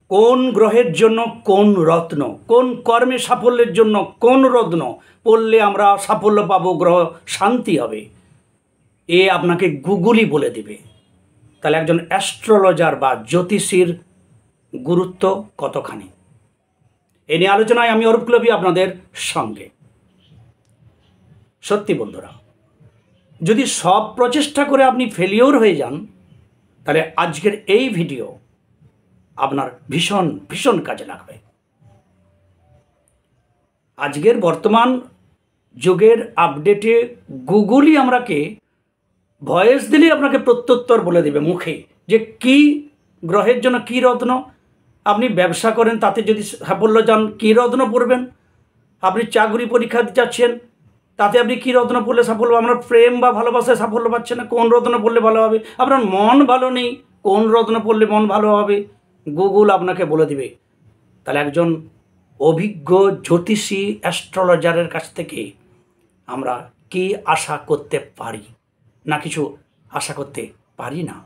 কোন গ্রহের জন্য কোন রত্ন, কোন কর্মে সাফল্যের জন্য কোন রত্ন পড়লে আমরা সাফল্য পাবো, গ্রহ শান্তি হবে, এ আপনাকে গুগলই বলে দিবে। তাহলে একজন অ্যাস্ট্রোলজার বা জ্যোতিষীর গুরুত্ব কতখানি, এ নিয়ে আলোচনায় আমি অরূপ কুলবী আপনাদের সঙ্গে। সত্যি বন্ধুরা, যদি সব প্রচেষ্টা করে আপনি ফেলিওর হয়ে যান, তাহলে আজকের এই ভিডিও আপনার ভীষণ ভীষণ কাজে লাগবে। আজকের বর্তমান যুগের আপডেটে গুগলই আমরাকে ভয়েস দিলেই আপনাকে প্রত্যুত্তর বলে দেবে মুখে, যে কি গ্রহের জন্য কী রত্ন। আপনি ব্যবসা করেন, তাতে যদি সাফল্য চান কী রত্ন পড়বেন। আপনি চাকরি পরীক্ষা দিতে যাচ্ছেন, তাতে আপনি কী রত্ন পড়লে সাফল্য। আপনার প্রেম বা ভালোবাসায় সাফল্য পাচ্ছেন না, কোন রত্ন পড়লে ভালো হবে। আপনার মন ভালো নেই, কোন রত্ন পড়লে মন ভালো হবে, গুগল আপনাকে বলে দিবে। তাহলে একজন অভিজ্ঞ জ্যোতিষী অ্যাস্ট্রোলজারের কাছ থেকে আমরা কি আশা করতে পারি, না কিছু আশা করতে পারি না।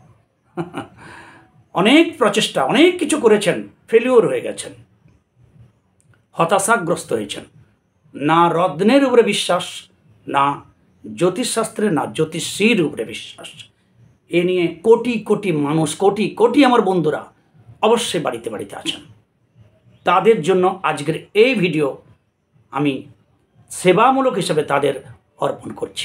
অনেক প্রচেষ্টা, অনেক কিছু করেছেন, ফেলিওর হয়ে গেছেন, হতাশাগ্রস্ত হয়েছেন। না রত্নের উপরে বিশ্বাস, না জ্যোতিষশাস্ত্রে, না জ্যোতিষীর উপরে বিশ্বাস। এ নিয়ে কোটি কোটি মানুষ, কোটি কোটি আমার বন্ধুরা অবশ্যই বাড়িতে বাড়িতে আছেন। তাদের জন্য আজকের এই ভিডিও আমি সেবামূলক হিসেবে তাদের অর্পণ করছি।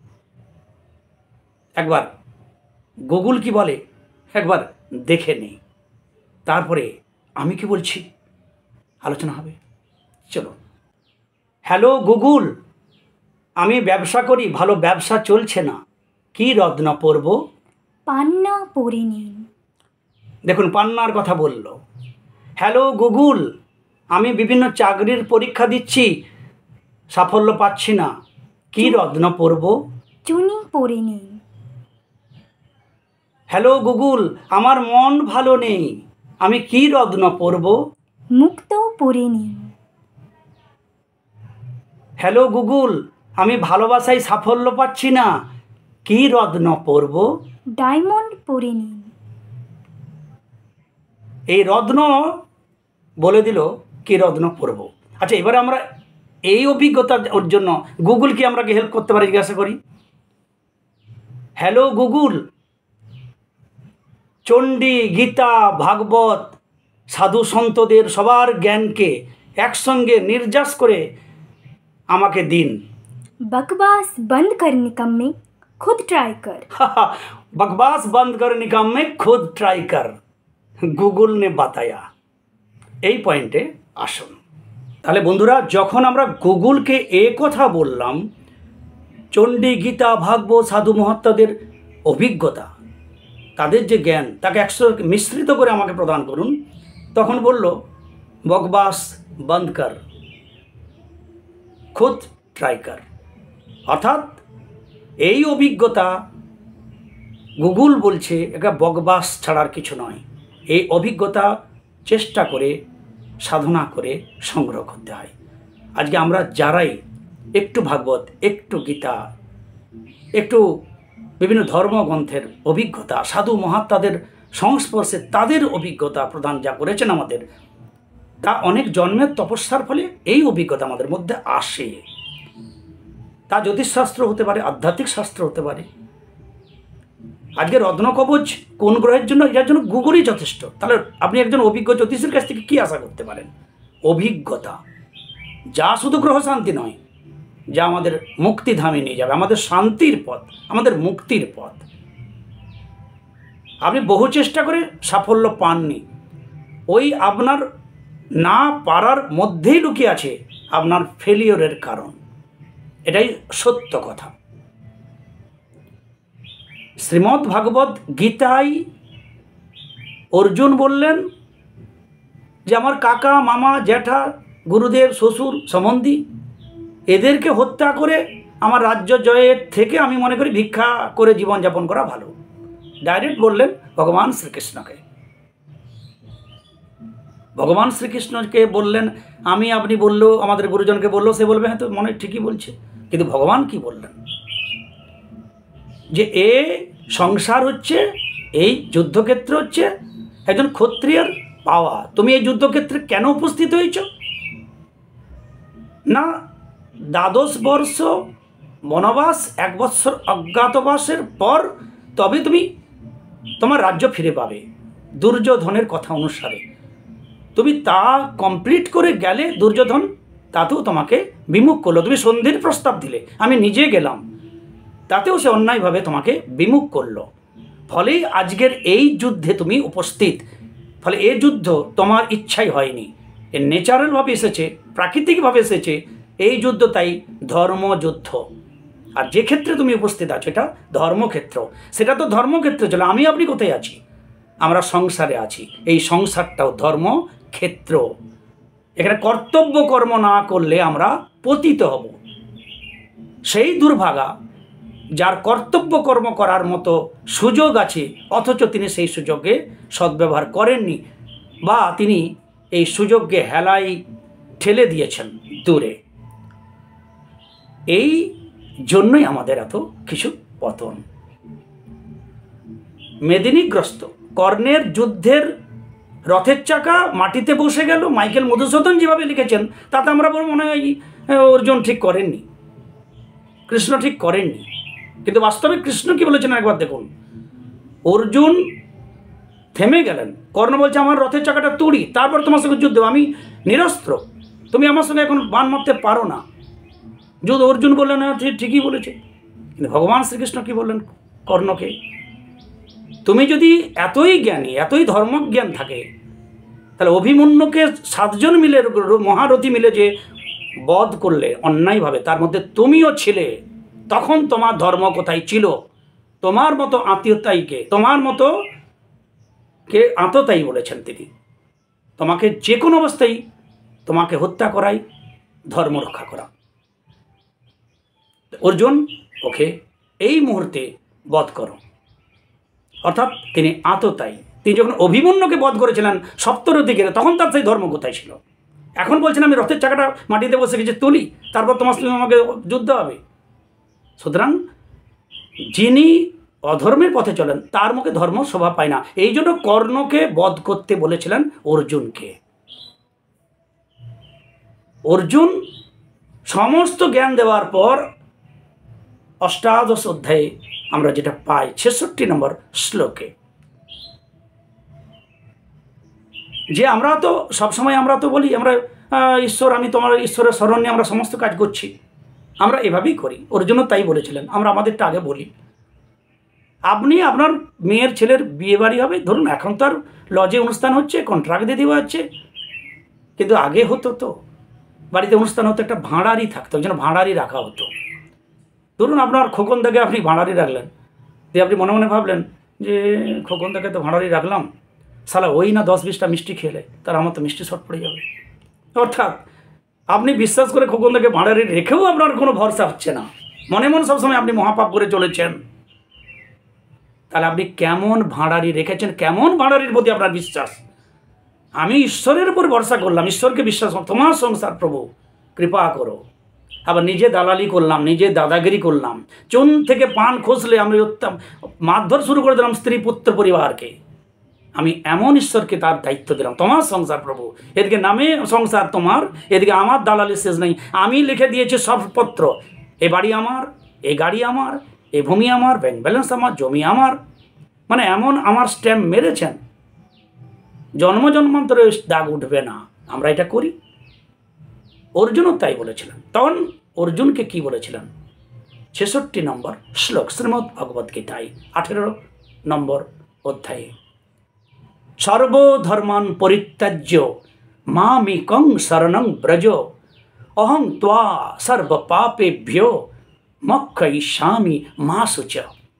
একবার গুগল কি বলে একবার দেখে নেই, তারপরে আমি কি বলছি আলোচনা হবে। চলো। হ্যালো গুগল, আমি ব্যবসা করি, ভালো ব্যবসা চলছে না, কি রত্ন পরব? পান্না পরে নিন। দেখুন, পান্নার কথা বলল। হ্যালো গুগল, আমি বিভিন্ন চাকরির পরীক্ষা দিচ্ছি, সাফল্য পাচ্ছি না, কি রত্ন পরব? চুনি পরে নিন। হ্যালো গুগল, আমার মন ভালো নেই, আমি কি রত্ন পরব? মুক্ত পরে নিন। হ্যালো গুগল, আমি ভালোবাসায় সাফল্য পাচ্ছি না, কি রত্ন পরব? ডায়মন্ড পরে নিন। এই রত্ন বলে দিল কি রত্ন পরব। আচ্ছা, এবারে আমরা এই অভিজ্ঞতার জন্য গুগলকে আমরা কি হেল্প করতে পারি, জিজ্ঞাসা করি। হ্যালো গুগল, চণ্ডী, গীতা, ভাগবত, সাধু সন্তদের সবার জ্ঞানকে একসঙ্গে নির্যাস করে আমাকে দিন। बकवास बंद कर निकम्मे, खुद ट्राई कर। बकवास बंद कर निकम्मे, खुद ट्राई कर, গুগল নে বাতায়া। এই পয়েন্টে আসুন। তাহলে বন্ধুরা, যখন আমরা গুগলকে এ কথা বললাম, চণ্ডী, গীতা, ভাগবত, সাধু মহাত্মাদের অভিজ্ঞতা, তাদের যে জ্ঞান, তাকে একসঙ্গে মিশ্রিত করে আমাকে প্রদান করুন, তখন বলল বকবাস বন্ধ কর, খুদ ট্রাই কর। অর্থাৎ এই অভিজ্ঞতা গুগল বলছে এটা বকবাস ছাড়ার কিছু নয়। এই অভিজ্ঞতা চেষ্টা করে, সাধনা করে সংগ্রহ করতে হয়। আজকে আমরা যারাই একটু ভাগবত, একটু গীতা, একটু বিভিন্ন ধর্মগ্রন্থের অভিজ্ঞতা, সাধু মহাত্মাদের সংস্পর্শে তাদের অভিজ্ঞতা প্রদান যা করেছেন আমাদের, তা অনেক জন্মের তপস্যার ফলে এই অভিজ্ঞতা আমাদের মধ্যে আসে। তা জ্যোতিষশাস্ত্র হতে পারে, আধ্যাত্মিক শাস্ত্র হতে পারে। আজকে রত্নকবচ কোন গ্রহের জন্য, এটার জন্য গুগলই যথেষ্ট। তাহলে আপনি একজন অভিজ্ঞ জ্যোতিষীর কাছ থেকে কী আশা করতে পারেন? অভিজ্ঞতা, যা শুধু গ্রহ শান্তি নয়, যা আমাদের মুক্তিধামে নিয়ে যাবে, আমাদের শান্তির পথ, আমাদের মুক্তির পথ। আপনি বহু চেষ্টা করে সাফল্য পাননি, ওই আপনার না পারার মধ্যেই লুকিয়ে আছে আপনার ফেলিওরের কারণ। এটাই সত্য কথা। শ্রীমদ্ ভাগবত গীতায় অর্জুন বললেন যে আমার কাকা, মামা, জ্যাঠা, গুরুদেব, শ্বশুর, সম্বন্ধী, এদেরকে হত্যা করে আমার রাজ্য জয়ের থেকে আমি মনে করি ভিক্ষা করে জীবনযাপন করা ভালো। ডাইরেক্ট বললেন ভগবান শ্রীকৃষ্ণকে। ভগবান শ্রীকৃষ্ণকে বললেন আমি, আপনি বললো, আমাদের গুরুজনকে বললো, সে বলবে হ্যাঁ তো মনে ঠিকই বলছে। কিন্তু ভগবান কি বললেন? যে এ সংসার হচ্ছে, এই যুদ্ধক্ষেত্র হচ্ছে একজন ক্ষত্রিয়র পাওয়া। তুমি এই যুদ্ধক্ষেত্রে কেন উপস্থিত হয়েছ? না 12 বর্ষ বনবাস, 1 বৎসর অজ্ঞাতবাসের পর তবে তুমি তোমার রাজ্য ফিরে পাবে দুর্যোধনের কথা অনুসারে। তুমি তা কমপ্লিট করে গেলে দুর্যোধন তাতেও তোমাকে বিমুখ করলো। তুমি সন্ধির প্রস্তাব দিলে, আমি নিজে গেলাম, তাতেও সে অন্যায়ভাবে তোমাকে বিমুখ করলো। ফলেই আজকের এই যুদ্ধে তুমি উপস্থিত। ফলে এই যুদ্ধ তোমার ইচ্ছাই হয়নি, এ ন্যাচারালভাবে এসেছে, প্রাকৃতিকভাবে এসেছে এই যুদ্ধ, তাই ধর্মযুদ্ধ। আর যে ক্ষেত্রে তুমি উপস্থিত আছো এটা ধর্মক্ষেত্র। সেটা তো ধর্মক্ষেত্র ছিল, আমি আপনি কোথায় আছি? আমরা সংসারে আছি, এই সংসারটাও ধর্মক্ষেত্র। এখানে কর্তব্য কর্ম না করলে আমরা পতিত হব। সেই দুর্ভাগা যার কর্তব্য কর্ম করার মতো সুযোগ আছে, অথচ তিনি সেই সুযোগে সদ্ব্যবহার করেননি, বা তিনি এই সুযোগকে হেলাই ঠেলে দিয়েছেন দূরে। এই জন্যই আমাদের এত কিছু পতন। মেদিনীগ্রস্ত কর্ণের যুদ্ধের রথের চাকা মাটিতে বসে গেল, মাইকেল মধুসূদন যেভাবে লিখেছেন তাতে আমরা বড় মনে হয় অর্জুন ঠিক করেননি, কৃষ্ণ ঠিক করেননি। কিন্তু বাস্তবে কৃষ্ণ কি বলেছেন একবার দেখুন। অর্জুন থেমে গেলেন, কর্ণ বলছে আমার রথের চাকাটা তুড়ি, তারপর তোমার সঙ্গে যুদ্ধ, আমি নিরস্ত্র, তুমি আমার সঙ্গে এখন বান মারতে পারো না। যুদ্ধ অর্জুন বললেন না, ঠিকই বলেছে। কিন্তু ভগবান শ্রীকৃষ্ণ কি বললেন কর্ণকে, তুমি যদি এতই জ্ঞানী, এতই ধর্মজ্ঞান থাকে, তাহলে অভিমন্যুকে 7 জন মিলে, মহারথী মিলে যে বধ করলে অন্যায়ভাবে, তার মধ্যে তুমিও ছিলে। তখন তোমার ধর্ম কোথায় ছিল? তোমার মতো আত্মীয়তাইকে, তোমার মতো কে আততায়ী বলেছেন তিনি। তোমাকে যে কোনো অবস্থায় তোমাকে হত্যা করাই ধর্ম রক্ষা করা। অর্জুন ওকে এই মুহূর্তে বধ করো, অর্থাৎ তিনি আততায়ী। তিনি যখন অভিমন্যুকে বধ করেছিলেন সপ্তরথীকে, তখন তার সেই ধর্ম কোথায় ছিল? এখন বলছেন আমি রথের চাকাটা মাটিতে বসে গেছে তুলি, তারপর তোমার সঙ্গে আমাকে যুদ্ধ হবে। সুতরাং যিনি অধর্মের পথে চলেন তার মুখে ধর্ম শোভা পায় না। এই জন্য কর্ণকে বধ করতে বলেছিলেন অর্জুনকে। অর্জুন সমস্ত জ্ঞান দেওয়ার পর অষ্টাদশ অধ্যায়ে আমরা যেটা পাই 66 নম্বর শ্লোকে, যে আমরা তো সবসময় আমরা তো বলি আমরা ঈশ্বর, আমি তোমার ঈশ্বরের স্মরণ নিয়ে আমরা সমস্ত কাজ করছি, আমরা এভাবেই করি। অর্জুনও তাই বলেছিলেন। আমরা আমাদেরটা আগে বলি। আপনি আপনার মেয়ের ছেলের বিয়ে বাড়ি হবে, ধরুন এখন তো আর লজে অনুষ্ঠান হচ্ছে, কন্ট্রাক্ট দিয়ে দেওয়া হচ্ছে, কিন্তু আগে হতো তো বাড়িতে অনুষ্ঠান হতো, একটা ভাঁড়ারি থাকতো, ওই জন্য ভাঁড়ারি রাখা হতো। ধরুন আপনার খোকন দাকে আপনি ভাঁড়ারি রাখলেন, দিয়ে আপনি মনে মনে ভাবলেন যে খোকন দাকে তো ভাঁড়ারি রাখলাম, সালা ওই না 10-20টা মিষ্টি খেলে তার আমার তো মিষ্টি শর্ট পড়ে যাবে। অর্থাৎ আপনি বিশ্বাস করে খোকন দাকে ভাঁড়ারি রেখেও আপনার কোনো ভরসা হচ্ছে না, মনে মনে সবসময় আপনি মহাপাপ করে চলেছেন। তাহলে আপনি কেমন ভাঁড়ারি রেখেছেন, কেমন ভাঁড়ারির প্রতি আপনার বিশ্বাস? আমি ঈশ্বরের উপর ভরসা করলাম, ঈশ্বরকে বিশ্বাস করলাম, তোমার সংসার প্রভু কৃপা করো। আবার নিজে দালালি করলাম, নিজে দাদাগিরি করলাম, চুন থেকে পান খসলে আমি মারধর শুরু করে দিলাম স্ত্রী পুত্র পরিবারকে। আমি এমন ঈশ্বরকে তার দায়িত্ব দিলাম, তোমার সংসার প্রভু, এদিকে নামে সংসার তোমার, এদিকে আমার দালালি শেষ নেই। আমি লিখে দিয়েছি সব পত্র, এ বাড়ি আমার, এই গাড়ি আমার, এই ভূমি আমার, ব্যাংক ব্যালেন্স আমার, জমি আমার, মানে এমন আমার স্ট্যাম্প মেরেছেন, জন্ম জন্মান্তরে দাগ উঠবে না। আমরা এটা করি। অর্জুনও তাই বলেছিলেন। তখন অর্জুনকে কি বলেছিলেন? 66 নম্বর শ্লোক শ্রীমদ্ ভগবদ্ গীতায় 18 নম্বর অধ্যায়ে, সর্বধর্মান পরিত্যাজ্য মামেকং শরণং ব্রজ অহং ত্বা সর্ব পাপেভ্যো মোক্ষয়িষ্যামি মা শুচ।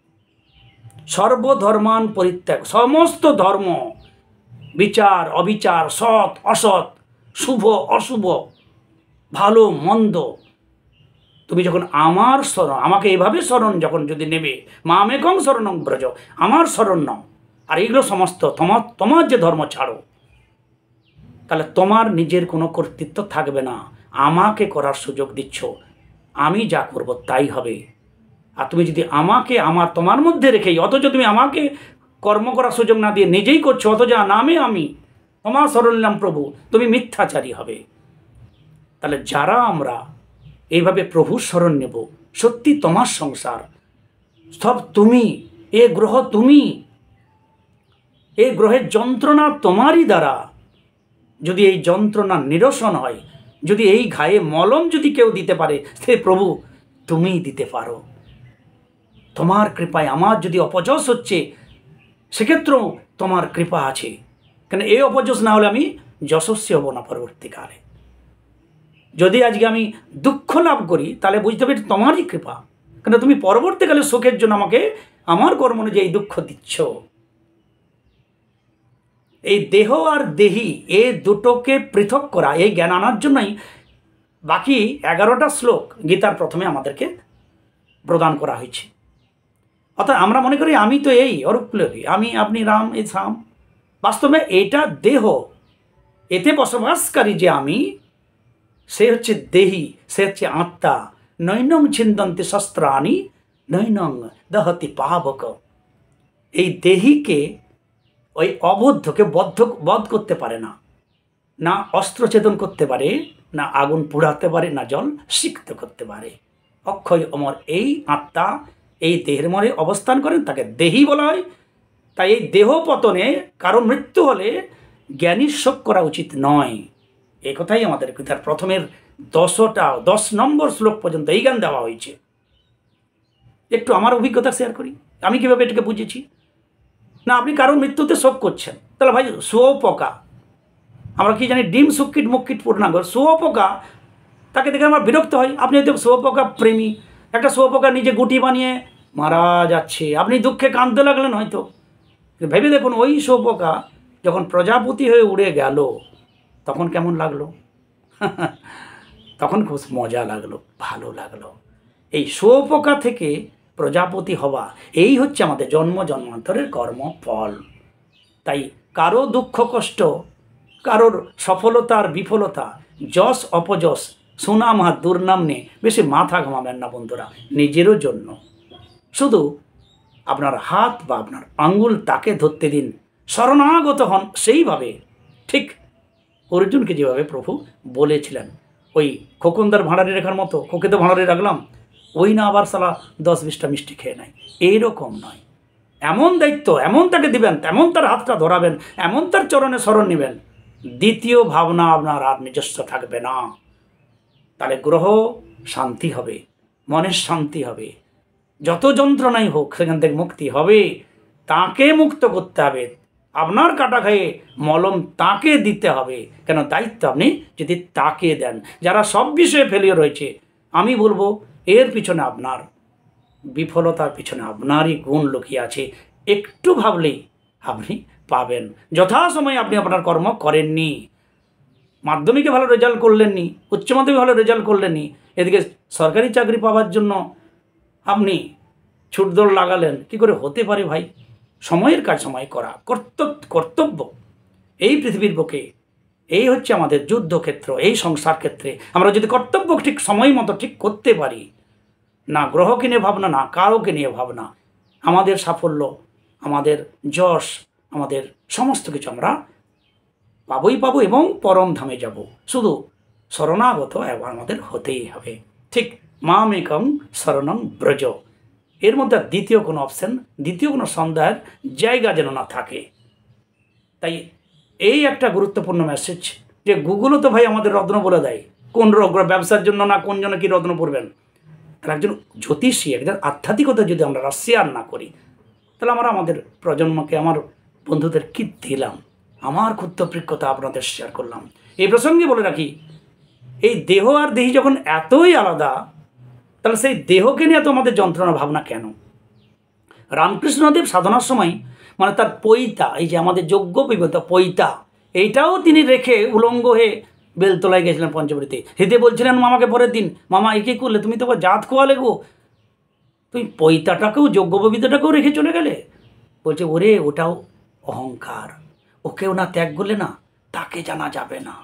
সর্বধর্মান পরিত্যাগ, সমস্ত ধর্ম, বিচার অবিচার, সৎ অসৎ, শুভ অশুভ, ভালো মন্দ, তুমি যখন আমার শরণ, আমাকে এভাবে শরণ যখন যদি নেবে, মামেকং শরণং ব্রজ, আমার শরণ নাও, আর এইগুলো সমস্ত তোমার যে ধর্ম ছাড়ো, তাহলে তোমার নিজের কোনো কর্তৃত্ব থাকবে না। আমাকে করার সুযোগ দিচ্ছ, আমি যা করব তাই হবে। আর তুমি যদি আমাকে তোমার মধ্যে রেখেই, অথচ তুমি আমাকে কর্ম করার সুযোগ না দিয়ে নিজেই করছো, অথচ নামে আমি, ক্ষমা শরণ নিলাম প্রভু, তুমি মিথ্যাচারী হবে। তাহলে যারা আমরা এইভাবে প্রভুর শরণ নেব, সত্যি তোমার সংসার, সব তুমি, এ গ্রহ তুমি, এই গ্রহের যন্ত্রণা তোমারই দ্বারা। যদি এই যন্ত্রণা নিরসন হয়, যদি এই ঘায়ে মলম যদি কেউ দিতে পারে, সে প্রভু তুমিই দিতে পারো। তোমার কৃপায় আমার যদি অপযশ হচ্ছে, সেক্ষেত্রেও তোমার কৃপা আছে, কেন এই অপযশ না হলে আমি যশস্বী হব না পরবর্তীকালে। যদি আজকে আমি দুঃখ লাভ করি, তাহলে বুঝতে হবে তোমারই কৃপা, কেন তুমি পরবর্তীকালে সুখের জন্য আমাকে আমার কর্ম অনুযায়ী দুঃখ দিচ্ছ। এই দেহ আর দেহি, এই দুটোকে পৃথক করা, এই জ্ঞান আনার জন্যই বাকি 11টা শ্লোক গীতার প্রথমে আমাদেরকে প্রদান করা হয়েছে। অর্থাৎ আমরা মনে করি আমি তো এই অরূপলোভী, আমি, আপনি, রাম, এই শ্যাম। বাস্তবে এটা দেহ, এতে বসবাসকারী যে আমি, সে হচ্ছে দেহি, সে হচ্ছে আত্মা। নৈনং ছিন্দন্তি শস্ত্রাণি নৈনং দহতি পাবক। এই দেহিকে, ওই অবদ্ধকে বধ করতে পারে না, না অস্ত্রছেদন করতে পারে, না আগুন পোড়াতে পারে, না জল সিক্ত করতে পারে। অক্ষয় অমর এই আত্মা এই দেহের মধ্যে অবস্থান করেন, তাকে দেহি বলা হয়। তাই এই দেহ পতনে কারো মৃত্যু হলে জ্ঞানীর শোক করা উচিত নয়। এই কথাই আমাদের গীতার প্রথমের 10 নম্বর শ্লোক পর্যন্ত এই জ্ঞান দেওয়া হয়েছে। একটু আমার অভিজ্ঞতা শেয়ার করি, আমি কীভাবে এটাকে বুঝেছি। না, আপনি কারোর মৃত্যুতে শোক করছেন, তাহলে ভাই শুয়োপোকা, আমরা কি জানি ডিম সুকিট মুকিট পূর্ণাঙ্গ, শুয়োপোকা, তাকে দেখে আমার বিরক্ত হয়। আপনি হয়তো শুয়োপোকা প্রেমী, একটা শুয়োপোকা নিজে গুটি বানিয়ে মারা যাচ্ছে, আপনি দুঃখে কাঁদতে লাগলেন হয়তো। ভেবে দেখুন, ওই শুয়োপোকা যখন প্রজাপতি হয়ে উড়ে গেল, তখন কেমন লাগলো? তখন খুব মজা লাগলো, ভালো লাগলো। এই শুয়োপোকা থেকে প্রজাপতি হওয়া, এই হচ্ছে আমাদের জন্ম জন্মান্তরের কর্মফল। তাই কারো দুঃখ কষ্ট, কারোর সফলতার বিফলতা, যশ অপযশ, সুনাম আর দুর্নাম নিয়ে বেশি মাথা ঘামাবেন না বন্ধুরা। নিজেরও জন্য শুধু আপনার হাত বা আপনার আঙ্গুল তাকে ধরতে দিন, শরণাগত হন সেইভাবে। ঠিক অর্জুনকে যেভাবে প্রভু বলেছিলেন, ওই খোকনদার ভাঁড়ারে রেখার মতো, খোকে তো ভাঁড়ারে রাখলাম, ওই না আবার সালা 10-20টা মিষ্টি খেয়ে নেয়, এইরকম নয়। এমন দায়িত্ব এমন তাকে দিবেন, তেমন তার হাতটা ধরাবেন, এমন তার চরণে শরণ নেবেন, দ্বিতীয় ভাবনা আপনার আর নিজস্ব থাকবে না। তাহলে গ্রহ শান্তি হবে, মনের শান্তি হবে, যত যন্ত্রণাই হোক সেখান থেকে মুক্তি হবে। তাকে মুক্ত করতে হবে, আপনার কাটা খায়ে মলম তাকে দিতে হবে, কেন দায়িত্ব আপনি যদি তাকে দেন। যারা সব বিষয়ে ফেলিওর হয়েছে, আমি বলবো এর পিছনে আপনার বিফলতার পিছনে আপনারই গুণ লুকিয়ে আছে। একটু ভাবলেই আপনি পাবেন। যথাসময়ে আপনি আপনার কর্ম করেননি, মাধ্যমিকে ভালো রেজাল্ট করলেননি, উচ্চ মাধ্যমিকে ভালো রেজাল্ট করলেননি, এদিকে সরকারি চাকরি পাওয়ার জন্য আপনি ছুটদৌড় লাগালেন, কি করে হতে পারে ভাই? সময়ের কাজ সময় করা কর্তব্য। এই পৃথিবীর বুকে এই হচ্ছে আমাদের যুদ্ধক্ষেত্র। এই সংসার ক্ষেত্রে আমরা যদি কর্তব্য ঠিক সময় মতো ঠিক করতে পারি, না গ্রহকে নিয়ে ভাবনা, না কারোকে নিয়ে ভাবনা, আমাদের সাফল্য, আমাদের যশ, আমাদের সমস্ত কিছু আমরা পাবই পাবো এবং পরম ধামে যাব। শুধু শরণাগত আমাদের হতেই হবে। ঠিক মামেকং শরণং ব্রজ, এর মধ্যে দ্বিতীয় কোনো অপশন, দ্বিতীয় কোনো সন্দেহের জায়গা যেন না থাকে। তাই এই একটা গুরুত্বপূর্ণ মেসেজ, যে গুগলও তো ভাই আমাদের রত্ন বলে দেয় কোন ব্যবসার জন্য না কোন জন্য কী রত্ন পড়বেন। তাহলে একজন জ্যোতিষী, একজন আধ্যাত্মিকতা যদি আমরা শেয়ার না করি, তাহলে আমরা আমাদের প্রজন্মকে, আমার বন্ধুদের কী দিলাম? আমার ক্ষুদ্রপ্রিজ্ঞতা আপনাদের শেয়ার করলাম। এই প্রসঙ্গে বলে রাখি, এই দেহ আর দেহি যখন এতই আলাদা, তাহলে সেই দেহকে নিয়ে তো আমাদের যন্ত্রণা ভাবনা কেন? রামকৃষ্ণদেব সাধনার সময় মানে তার পৈতা, এই যে আমাদের যজ্ঞ বিবতা পৈতা, এইটাও তিনি রেখে উলঙ্গ হয়ে বেলতলায় গেছিলেন পঞ্চবটিতে। হেতে বলছিলেন মামাকে পরের দিন, মামা একে করলে, তুমি তো আবার জাত খোয়ালে গো, তুই পৈতাটাকেও যজ্ঞোপবীতটাকেও রেখে চলে গেলে। বলছে ওরে ওটাও অহংকার, ওকেও না ত্যাগ করলে না তাকে জানা যাবে না।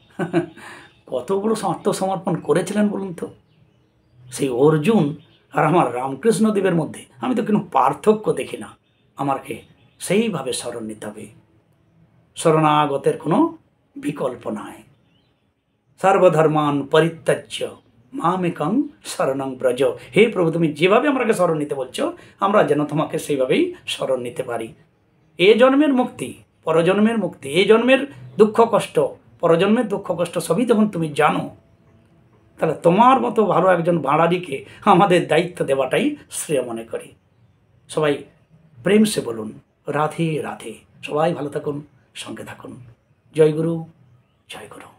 কত বড় আত্মসমর্পণ করেছিলেন বলুন তো। সেই অর্জুন আর আমার রামকৃষ্ণদেবের মধ্যে আমি তো কোনো পার্থক্য দেখি না। আমাকে সেইভাবে স্মরণ নিতে হবে। শরণাগতের কোনো বিকল্প নাই। সর্বধর্মান পরিত্যাজ্য মামেকং শরণং ব্রজ। হে প্রভু, তুমি যেভাবে আমাকে শরণ নিতে বলছো, আমরা যেন তোমাকে সেইভাবেই শরণ নিতে পারি। এ জন্মের মুক্তি, পরজন্মের মুক্তি, এই জন্মের দুঃখ কষ্ট, পরজন্মের দুঃখ কষ্ট সবই যখন তুমি জানো, তাহলে তোমার মতো ভালো একজন বাঙালিকে আমাদের দায়িত্ব দেওয়াটাই শ্রেয় মনে করি। সবাই প্রেম সে বলুন রাধে রাধে। সবাই ভালো থাকুন, সঙ্গে থাকুন। জয় গুরু, জয় গুরু।